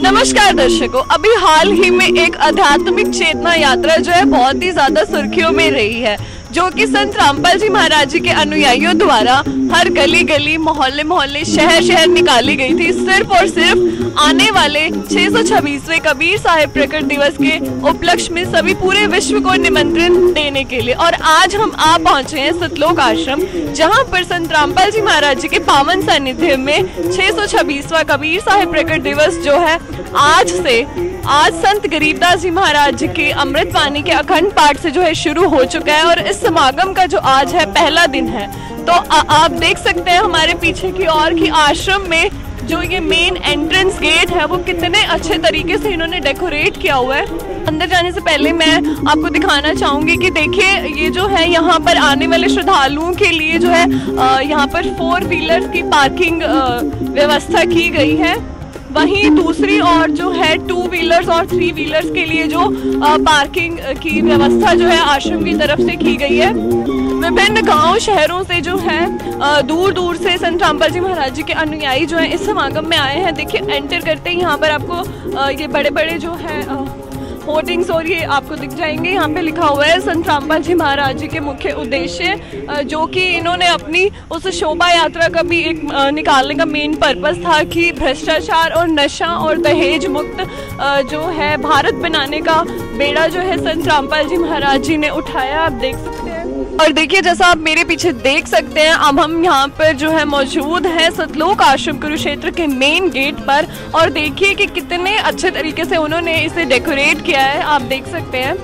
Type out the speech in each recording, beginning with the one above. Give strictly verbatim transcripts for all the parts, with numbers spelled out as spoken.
नमस्कार दर्शकों, अभी हाल ही में एक आध्यात्मिक चेतना यात्रा जो है बहुत ही ज्यादा सुर्खियों में रही है, जो कि संत रामपाल जी महाराज जी के अनुयायियों द्वारा हर गली गली, मोहल्ले मोहल्ले, शहर शहर निकाली गई थी, सिर्फ और सिर्फ आने वाले छह सौ छब्बीसवें कबीर साहिब प्रकट दिवस के उपलक्ष्य में सभी पूरे विश्व को निमंत्रण देने के लिए। और आज हम आ पहुंचे हैं सतलोक आश्रम, जहां पर संत रामपाल जी महाराज जी के पावन सानिध्य में छह सौ छब्बीसवां कबीर साहिब प्रकट दिवस जो है आज से आज संत गरीबदास जी महाराज जी की अमृतवाणी के अखंड पाठ से जो है शुरू हो चुका है। और इस समागम का जो आज है पहला दिन है, तो आ, आप देख सकते हैं हमारे पीछे की ओर की आश्रम में जो ये मेन एंट्रेंस गेट है वो कितने अच्छे तरीके से इन्होंने डेकोरेट किया हुआ है। अंदर जाने से पहले मैं आपको दिखाना चाहूंगी कि देखिए ये जो है यहाँ पर आने वाले श्रद्धालुओं के लिए जो है यहाँ पर फोर व्हीलर की पार्किंग व्यवस्था की गई है। वहीं दूसरी ओर जो है टू व्हीलर्स और थ्री व्हीलर्स के लिए जो पार्किंग की व्यवस्था जो है आश्रम की तरफ से की गई है। विभिन्न गांव शहरों से जो है दूर दूर से संत रामपाल जी महाराज जी के अनुयायी जो है इस समागम में आए हैं। देखिए एंटर करते ही यहाँ पर आपको ये बड़े बड़े जो है होर्डिंग्स और ये आपको दिख जाएंगे। यहाँ पे लिखा हुआ है संत रामपाल जी महाराज जी के मुख्य उद्देश्य, जो कि इन्होंने अपनी उस शोभा यात्रा का भी एक निकालने का मेन पर्पस था कि भ्रष्टाचार और नशा और दहेज मुक्त जो है भारत बनाने का बेड़ा जो है संत रामपाल जी महाराज जी ने उठाया, आप देख सकते हैं। और देखिए जैसा आप मेरे पीछे देख सकते हैं, अब हम यहाँ पर जो है मौजूद हैं सतलोक आश्रम कुरुक्षेत्र के मेन गेट पर। और देखिए कि कितने अच्छे तरीके से उन्होंने इसे डेकोरेट किया है, आप देख सकते हैं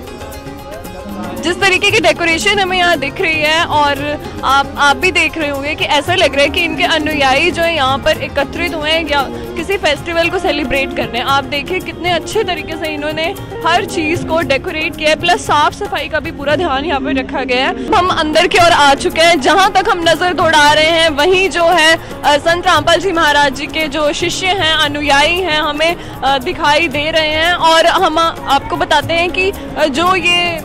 जिस तरीके की डेकोरेशन हमें यहाँ दिख रही है। और आप आप भी देख रहे होंगे कि ऐसा लग रहा है कि इनके अनुयायी जो है यहाँ पर एकत्रित हुए हैं या किसी फेस्टिवल को सेलिब्रेट करने। आप देखिए कितने अच्छे तरीके से इन्होंने हर चीज़ को डेकोरेट किया है, प्लस साफ सफाई का भी पूरा ध्यान यहाँ पर रखा गया है। हम अंदर की ओर आ चुके हैं, जहाँ तक हम नज़र दौड़ा रहे हैं वहीं जो है संत रामपाल जी महाराज जी के जो शिष्य हैं, अनुयायी हैं, हमें दिखाई दे रहे हैं। और हम आपको बताते हैं कि जो ये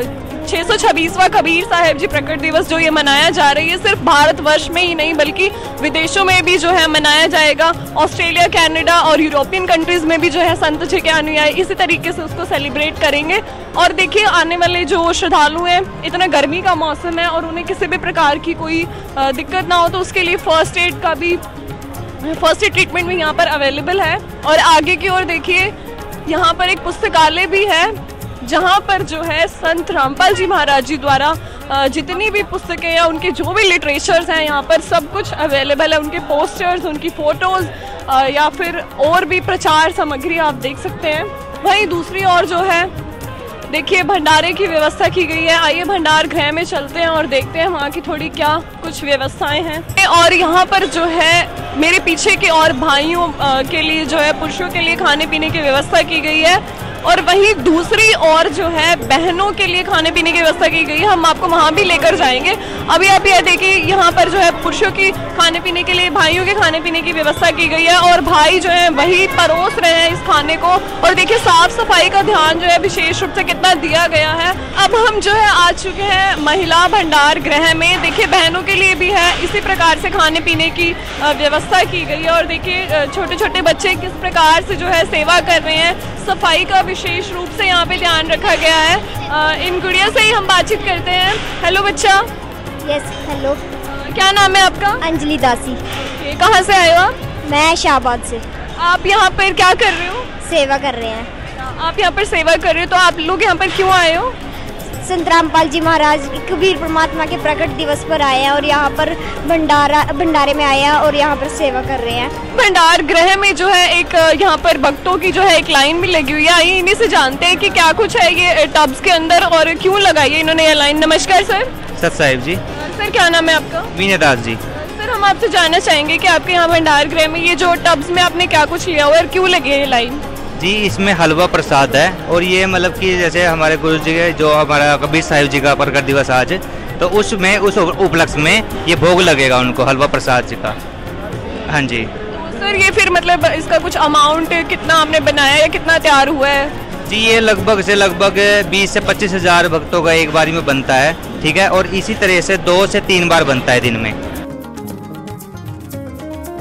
छह सौ छब्बीसवां कबीर साहिब जी प्रकट दिवस जो ये मनाया जा रही है, सिर्फ भारतवर्ष में ही नहीं बल्कि विदेशों में भी जो है मनाया जाएगा। ऑस्ट्रेलिया, कनाडा और यूरोपियन कंट्रीज में भी जो है संत जी के अनुयायी इसी तरीके से उसको सेलिब्रेट करेंगे। और देखिए आने वाले जो श्रद्धालु हैं, इतना गर्मी का मौसम है और उन्हें किसी भी प्रकार की कोई दिक्कत ना हो, तो उसके लिए फर्स्ट एड का भी फर्स्ट एड ट्रीटमेंट भी यहाँ पर अवेलेबल है। और आगे की ओर देखिए यहाँ पर एक पुस्तकालय भी है, जहाँ पर जो है संत रामपाल जी महाराज जी द्वारा जितनी भी पुस्तकें या उनके जो भी लिटरेचर्स हैं यहाँ पर सब कुछ अवेलेबल है। उनके पोस्टर्स, उनकी फ़ोटोज़ या फिर और भी प्रचार सामग्री आप देख सकते हैं। वहीं दूसरी ओर जो है देखिए भंडारे की व्यवस्था की गई है। आइए भंडार गृह में चलते हैं और देखते हैं वहाँ की थोड़ी क्या कुछ व्यवस्थाएं हैं। और यहाँ पर जो है मेरे पीछे के और भाइयों के लिए जो है पुरुषों के लिए खाने पीने की व्यवस्था की गई है, और वहीं दूसरी ओर जो है बहनों के लिए खाने पीने की व्यवस्था की गई है। हम आपको वहाँ भी लेकर जाएंगे। अभी आप ये देखिए यहाँ पर जो है पुरुषों की खाने पीने के लिए, भाइयों के खाने पीने की व्यवस्था की गई है, और भाई जो है वही परोस रहे हैं इस खाने को। और देखिए साफ सफाई का ध्यान जो है विशेष रूप से कितना दिया गया है। अब हम जो है आ चुके हैं महिला भंडार गृह में। देखिए बहनों के लिए भी है इसी प्रकार से खाने पीने की व्यवस्था की गई है। और देखिए छोटे छोटे बच्चे किस प्रकार से जो है सेवा कर रहे हैं, सफाई का विशेष रूप से यहाँ पे ध्यान रखा गया है। आ, इन गुड़िया से ही हम बातचीत करते हैं। हेलो बच्चा। Yes hello. क्या नाम है आपका? अंजलि दासी। कहाँ से आए हो आप? मैं शाहबाद से। आप यहाँ पर क्या कर रहे हो? सेवा कर रहे हैं। आप यहाँ पर सेवा कर रहे हो, तो आप लोग यहाँ पर क्यों आए हो? संत रामपाल जी महाराज कबीर परमात्मा के प्रकट दिवस पर आए हैं और यहाँ पर भंडारा भंडारे में आए हैं और यहाँ पर सेवा कर रहे हैं। भंडार गृह में जो है एक यहाँ पर भक्तों की जो है एक लाइन भी लगी हुई है। आइए इन्हीं से जानते हैं कि क्या कुछ है ये टब्स के अंदर और क्यों लगाई है इन्होंने ये लाइन। नमस्कार सर। सत साहिब जी। सर क्या नाम है आपका? विनय दास जी। सर हम आपसे जानना चाहेंगे कि आपके यहाँ भंडार गृह में ये जो टब्स में आपने क्या कुछ लिया हुआ है और क्यों लगी है ये लाइन? जी इसमें हलवा प्रसाद है, और ये मतलब कि जैसे हमारे गुरु जी के जो हमारा कबीर साहिब जी का प्रकट दिवस आज, तो उसमें उस उपलक्ष्य में ये भोग लगेगा उनको हलवा प्रसाद जी का। हाँ जी। तो सर ये फिर मतलब इसका कुछ अमाउंट कितना आपने बनाया या कितना तैयार हुआ है? जी ये लगभग से लगभग बीस से पच्चीस हजार भक्तों का एक बारी में बनता है, ठीक है। और इसी तरह से दो से तीन बार बनता है दिन में।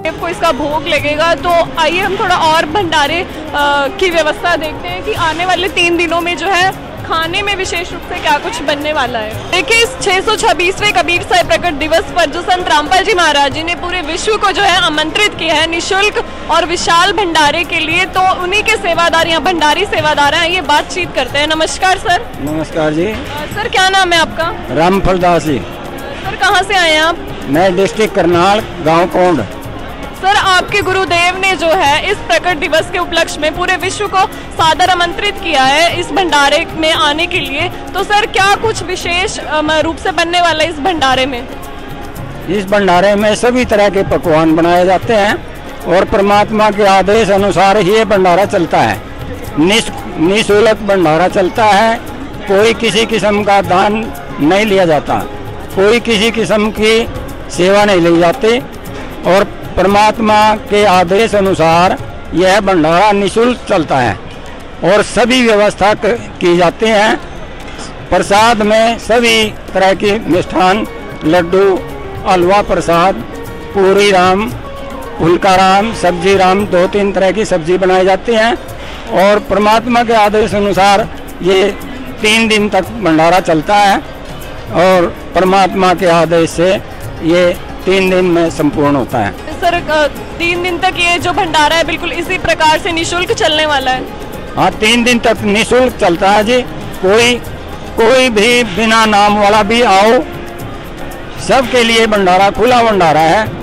को इसका भोग लगेगा। तो आइए हम थोड़ा और भंडारे आ, की व्यवस्था देखते हैं कि आने वाले तीन दिनों में जो है खाने में विशेष रूप से क्या कुछ बनने वाला है। देखिए, इस छह सौ छब्बीसवें कबीर साहिब प्रकट दिवस पर जो संत रामपाल जी महाराज जी ने पूरे विश्व को जो है आमंत्रित किया है निशुल्क और विशाल भंडारे के लिए, तो उन्हीं के सेवादार यहाँ भंडारी सेवादार हैं, ये बातचीत करते हैं। नमस्कार सर। नमस्कार जी। आ, सर क्या नाम है आपका? रामफल दास जी। सर कहाँ से आए हैं आप? मैं डिस्ट्रिक्ट करनाल, गांव कोंड। सर आपके गुरुदेव ने जो है इस प्रकट दिवस के उपलक्ष्य में पूरे विश्व को सादर आमंत्रित किया है इस भंडारे में आने के लिए, तो सर क्या कुछ विशेष रूप से बनने वाला है इस भंडारे में? इस भंडारे में सभी तरह के पकवान बनाए जाते हैं और परमात्मा के आदेश अनुसार ही ये भंडारा चलता है। निश निःशुल्क भंडारा चलता है, कोई किसी किस्म का दान नहीं लिया जाता, कोई किसी किस्म की सेवा नहीं ली जाती और परमात्मा के आदेश अनुसार यह भंडारा निःशुल्क चलता है और सभी व्यवस्था की जाती हैं। प्रसाद में सभी तरह की मिष्ठान, लड्डू, हलवा प्रसाद, पूरी राम, फुल्का राम, सब्जी राम, दो तीन तरह की सब्जी बनाई जाती हैं और परमात्मा के आदेश अनुसार ये तीन दिन तक भंडारा चलता है और परमात्मा के आदेश से ये तीन दिन में संपूर्ण होता है। सर तीन दिन तक ये जो भंडारा है बिल्कुल इसी प्रकार से निःशुल्क चलने वाला है? हाँ, तीन दिन तक निःशुल्क चलता है जी। कोई कोई भी बिना नाम वाला भी आओ, सबके लिए भंडारा खुला भंडारा है।